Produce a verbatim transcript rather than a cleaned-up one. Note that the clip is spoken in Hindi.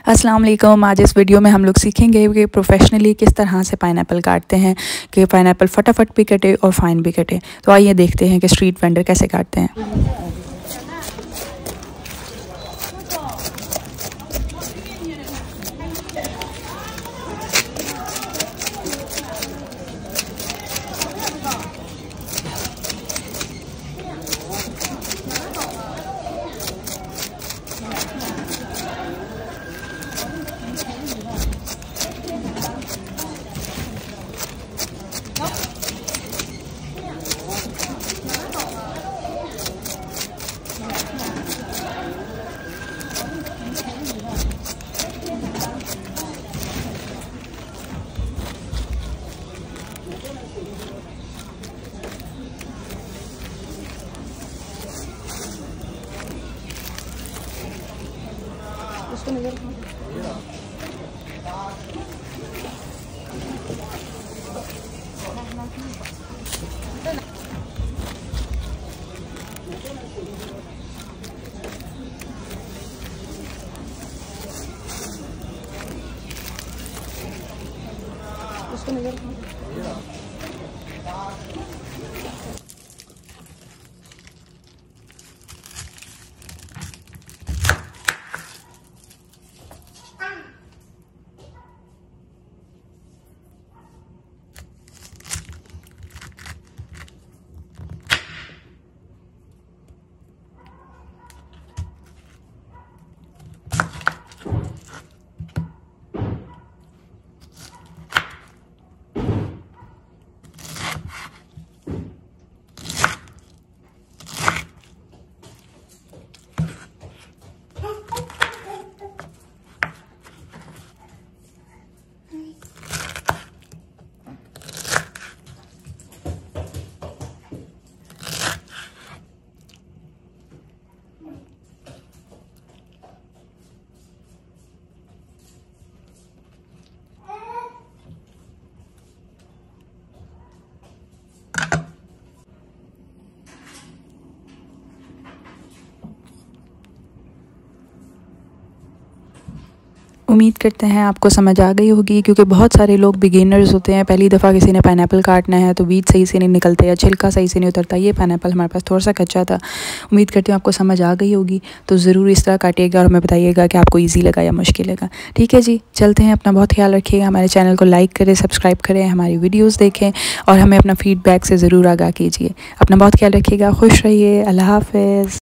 अस्सलाम वालेकुम। आज इस वीडियो में हम लोग सीखेंगे कि प्रोफेशनली किस तरह से पाइनएप्पल काटते हैं कि पाइनएप्पल फटाफट भी कटे और फाइन भी कटे। तो आइए देखते हैं कि स्ट्रीट वेंडर कैसे काटते हैं। उसको नजर उसको नजर उम्मीद करते हैं आपको समझ आ गई होगी, क्योंकि बहुत सारे लोग बिगिनर्स होते हैं। पहली दफ़ा किसी ने पाइनएप्पल काटना है तो बीज सही से नहीं निकलते या छिलका सही से नहीं उतरता। ये पाइनएप्पल हमारे पास थोड़ा सा कच्चा था। उम्मीद करती हूँ आपको समझ आ गई होगी। तो ज़रूर इस तरह काटिएगा और हमें बताइएगा कि आपको ईजी लगा या मुश्किल लगा। ठीक है जी, चलते हैं। अपना बहुत ख्याल रखिएगा। हमारे चैनल को लाइक करें, सब्सक्राइब करें, हमारी वीडियोज़ देखें और हमें अपना फ़ीडबैक से ज़रूर आगाह कीजिए। अपना बहुत ख्याल रखिएगा। खुश रहिए। अल्लाह हाफ़िज़।